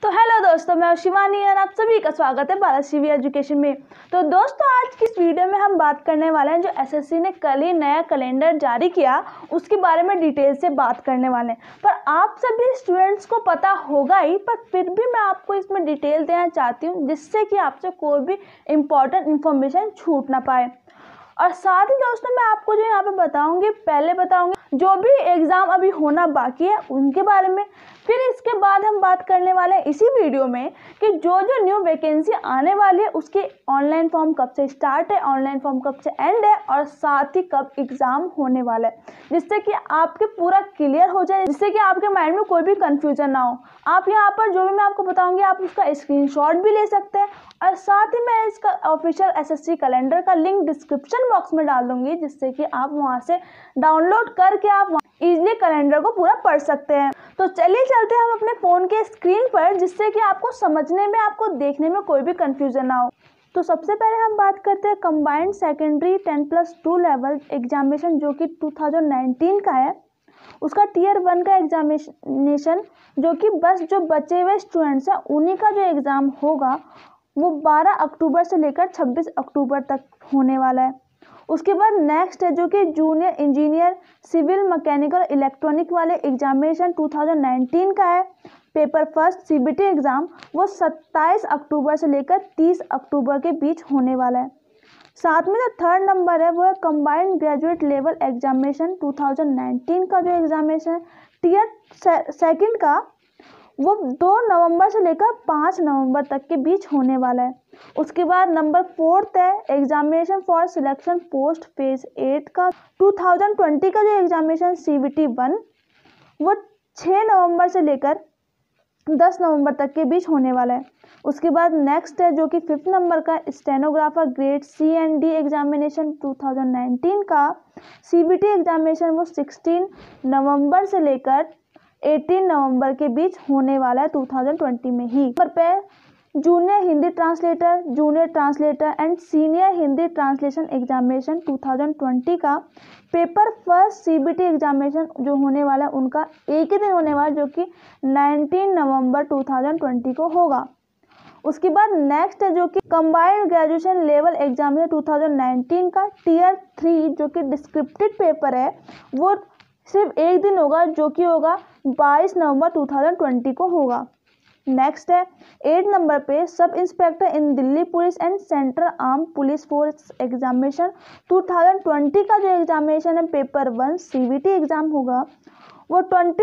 तो हेलो दोस्तों, मैं शिवानी और आप सभी का स्वागत है भारत शिवी एजुकेशन में। तो दोस्तों, आज की इस वीडियो में हम बात करने वाले हैं जो एसएससी ने कल ही नया कैलेंडर जारी किया उसके बारे में डिटेल से बात करने वाले हैं। पर आप सभी स्टूडेंट्स को पता होगा ही, पर फिर भी मैं आपको इसमें डिटेल देना चाहती हूँ जिससे कि आपसे कोई भी इम्पॉर्टेंट इन्फॉर्मेशन छूट ना पाए। और साथ ही दोस्तों, मैं आपको जो यहाँ पे बताऊंगी, पहले बताऊंगी जो भी एग्ज़ाम अभी होना बाकी है उनके बारे में। फिर इसके बाद हम बात करने वाले हैं इसी वीडियो में कि जो जो न्यू वैकेंसी आने वाली है उसके ऑनलाइन फॉर्म कब से स्टार्ट है, ऑनलाइन फॉर्म कब से एंड है और साथ ही कब एग्ज़ाम होने वाला है, जिससे कि आपके पूरा क्लियर हो जाए, जिससे कि आपके माइंड में कोई भी कन्फ्यूजन ना हो। आप यहाँ पर जो भी मैं आपको बताऊँगी आप उसका स्क्रीनशॉट भी ले सकते हैं और साथ ही मैं इसका ऑफिशियल एसएससी कैलेंडर का लिंक डिस्क्रिप्शन बॉक्स में डाल दूंगी, जिससे कि आप वहां से डाउनलोड करके आप इजीली कैलेंडर को पूरा पढ़ सकते हैं। तो चलिए चलते हैं हम अपने फ़ोन के स्क्रीन पर, जिससे कि आपको समझने में, आपको देखने में कोई भी कंफ्यूजन ना हो। तो सबसे पहले हम बात करते हैं कंबाइंड सेकेंडरी 10+2 लेवल एग्जामिनेशन जो कि 2019 का है। उसका टियर 1 का एग्जामिनेशन जो कि बस जो बचे हुए स्टूडेंट्स हैं उन्हीं का जो एग्ज़ाम होगा वो 12 अक्टूबर से लेकर 26 अक्टूबर तक होने वाला है। उसके बाद नेक्स्ट है जो कि junior engineer civil mechanical electronic वाले एग्जामिनेशन 2019 का है। पेपर फर्स्ट सीबीटी एग्ज़ाम वो 27 अक्टूबर से लेकर 30 अक्टूबर के बीच होने वाला है। साथ में जो थर्ड नंबर है वो है कंबाइंड ग्रेजुएट लेवल एग्जामिनेशन 2019 का जो एग्जामिनेशन टियर सेकंड का वो 2 नवंबर से लेकर 5 नवंबर तक के बीच होने वाला है। उसके बाद नंबर 4 है examination for selection post phase 8 का 2020 का जो एग्जामिनेशन सीबीटी 1 वो 6 नवंबर से लेकर 10 नवंबर तक के बीच होने वाला है। उसके बाद नेक्स्ट है जो कि 5 नंबर का stenographer grade C and D examination 2019 का सीबीटी एग्जामिनेशन वो 16 नवंबर से लेकर 18 नवंबर के बीच होने वाला है 2020 में ही। नंबर पे junior Hindi translator and senior Hindi translation examination 2020 का पेपर फर्स्ट सीबीटी एग्जामिनेशन जो होने वाला है उनका एक ही दिन होने वाला जो कि 19 नवंबर 2020 को होगा। उसके बाद नेक्स्ट है जो कि कंबाइंड ग्रेजुएशन लेवल एग्जामिनेशन 2019 का टियर 3 जो कि डिस्क्रिप्टिव पेपर है वो सिर्फ एक दिन होगा जो कि होगा 22 नवंबर 2020 को होगा। नेक्स्ट है 8 नंबर पे sub inspector in Delhi police and central arm police force examination 2020 का जो एग्जामिनेशन है पेपर 1 सीबीटी एग्ज़ाम होगा वो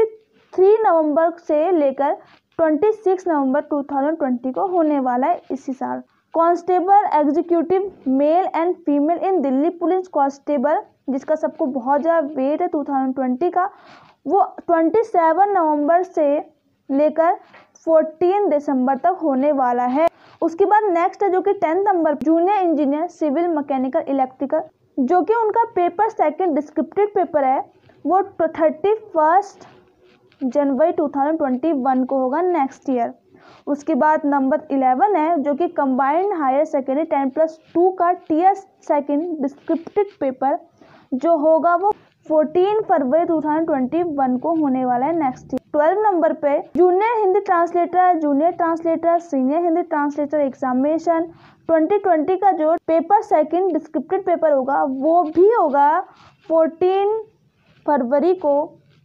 23 नवंबर से लेकर 26 नवंबर 2020 को होने वाला है इसी साल। Constable executive male and female in Delhi police constable जिसका सबको बहुत ज़्यादा वेट है 2020 का वो 27 नवंबर से लेकर 14 दिसंबर तक होने वाला है। उसके बाद नेक्स्ट है जो कि 10 number junior engineer civil mechanical electrical जो कि उनका पेपर सेकंड डिस्क्रिप्टिव पेपर है वो 31 जनवरी 2021 को होगा नेक्स्ट ईयर। उसके बाद नंबर 11 है जो कि कंबाइंड हायर सेकेंडरी 10+2 का टियर सेकंड डिस्क्रिप्टिव पेपर जो होगा वो 14 फरवरी 2021 को होने वाला है नेक्स्ट ईयर। 12 नंबर पे junior Hindi translator senior Hindi translator examination 2020 का जो पेपर सेकंड डिस्क्रिप्टिव पेपर होगा वो भी होगा 14 फरवरी को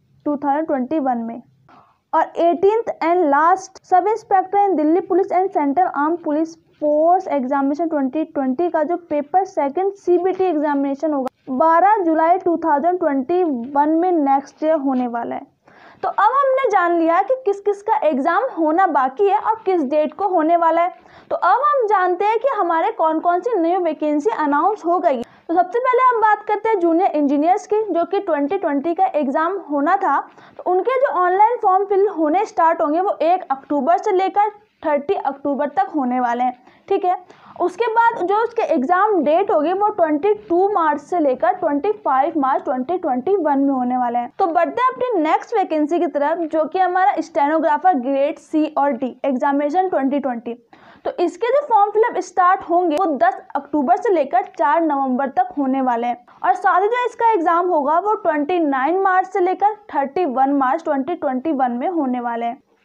2021 में। और 18th and last sub inspector in Delhi police and central arm police force examination 2020 का जो पेपर सेकंड सीबीटी एग्जामिनेशन होगा 12 जुलाई 2021 में नेक्स्ट ईयर होने वाला है। तो अब हमने जान लिया कि किस किस का एग्ज़ाम होना बाकी है और किस डेट को होने वाला है। तो अब हम जानते हैं कि हमारे कौन कौन सी न्यू वैकेंसी अनाउंस हो गई। तो सबसे पहले हम बात करते हैं जूनियर इंजीनियर्स की जो कि 2020 का एग्ज़ाम होना था। तो उनके जो ऑनलाइन फॉर्म फिल होने स्टार्ट होंगे वो 1 अक्टूबर से लेकर 30 अक्टूबर तक होने वाले हैं, ठीक है। उसके बाद जो उसके एग्ज़ाम डेट होगी वो 22 मार्च से लेकर 25 मार्च 2021 में होने वाले हैं। तो बढ़ते हैं अपनी नेक्स्ट वैकेंसी की तरफ जो कि हमारा स्टेनोग्राफर ग्रेड सी और डी एग्जामिनेशन 2020। तो इसके जो फॉर्म फिलअप स्टार्ट होंगे वो 10 अक्टूबर से लेकर 4 नवंबर तक होने वाले हैं और साथ ही जो इसका एग्ज़ाम होगा वो 29 मार्च से लेकर 31 मार्च 2021 में होने वाले हैं।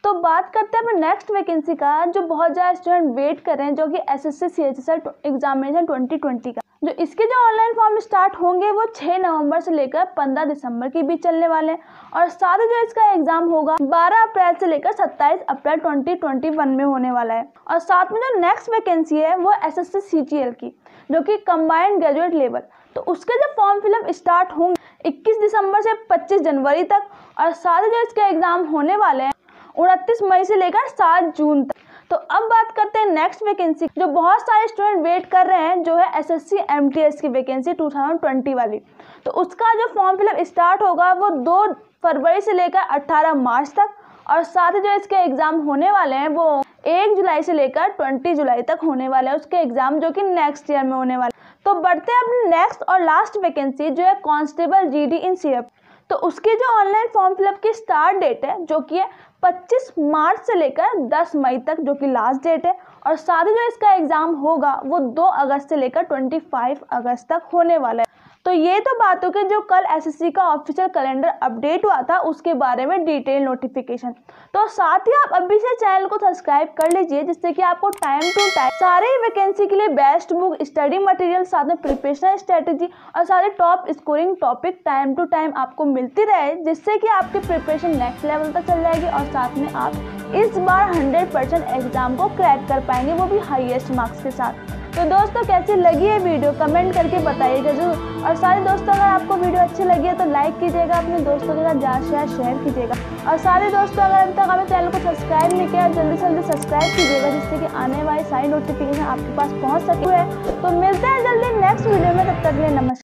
तो बात करते हैं अपने नेक्स्ट वैकेंसी का, जो बहुत ज़्यादा स्टूडेंट वेट कर रहे हैं, जो कि एसएससी CHSL एग्जामिनेशन 2020 का। जो इसके जो ऑनलाइन फॉर्म स्टार्ट होंगे वो 6 नवंबर से लेकर 15 दिसंबर के बीच चलने वाले हैं, और साथ ही जो इसका एग्जाम होगा 12 अप्रैल से लेकर 27 अप्रैल 2021 में होने वाला है। और साथ में जो नेक्स्ट वैकेंसी है वो एसएससी CGL की, जो कि कंबाइंड ग्रेजुएट लेवल, तो उसके जो फॉर्म फिलअप स्टार्ट होंगे 21 दिसंबर से 25 जनवरी तक, और साथ ही जो इसके एग्जाम होने वाले हैं 29 मई से लेकर 7 जून तक। तो अब बात करते हैं नेक्स्ट वैकेंसी, जो बहुत सारे स्टूडेंट वेट कर रहे हैं, जो है एसएससी MTS की वैकेंसी 2020 वाली। तो उसका जो फॉर्म फिलअप स्टार्ट होगा वो 2 फरवरी से लेकर 18 मार्च तक, और साथ ही जो इसके एग्ज़ाम होने वाले हैं वो 1 जुलाई से लेकर 20 जुलाई तक होने वाले हैं उसके एग्ज़ाम, जो कि नेक्स्ट ईयर में होने वाले। तो बढ़ते हैं अपनी नेक्स्ट और लास्ट वैकेंसी, जो है कांस्टेबल GD इन CF। तो उसकी जो ऑनलाइन फॉर्म फिलअप की स्टार्ट डेट है, जो कि है 25 मार्च से लेकर 10 मई तक, जो कि लास्ट डेट है, और साथ ही जो इसका एग्ज़ाम होगा वो 2 अगस्त से लेकर 25 अगस्त तक होने वाला है। तो ये तो बात हो गई जो कल एसएससी का ऑफिशियल कैलेंडर अपडेट हुआ था उसके बारे में डिटेल नोटिफिकेशन। तो साथ ही आप अभी से चैनल को सब्सक्राइब कर लीजिए, जिससे कि आपको टाइम टू टाइम सारे वैकेंसी के लिए बेस्ट बुक, स्टडी मटेरियल, साथ में प्रिपरेशन स्ट्रेटेजी और सारे top scoring topic time to time आपको मिलती रहे, जिससे कि आपकी प्रिपरेशन नेक्स्ट लेवल तक चल जाएगी, और साथ में आप इस बार 100% एग्जाम को क्रैक कर पाएंगे, वो भी हाईएस्ट मार्क्स के साथ। तो दोस्तों कैसी लगी है वीडियो कमेंट करके बताइएगा जरूर, और सारे दोस्तों अगर आपको वीडियो अच्छी लगी है तो लाइक कीजिएगा, अपने दोस्तों के साथ ज़्यादा शेयर कीजिएगा, और सारे दोस्तों अगर अभी तक हमें चैनल को सब्सक्राइब नहीं किया जल्दी से जल्दी सब्सक्राइब कीजिएगा, जिससे कि आने वाली सारी नोटिफिकेशन आपके पास पहुंच सके। तो मिलते हैं जल्दी नेक्स्ट वीडियो में, तब तक के लिए नमस्कार।